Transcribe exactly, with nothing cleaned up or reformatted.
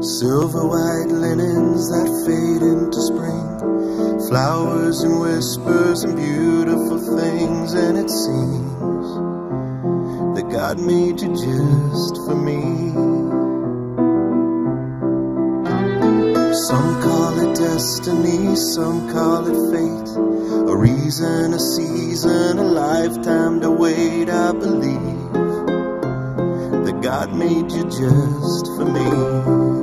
Silver white linens that fade into spring, flowers and whispers and beautiful things. And it seems that God made you just for me. Some call it destiny, some call it fate, a reason, a season, a lifetime to wait. I believe that God made you just for me.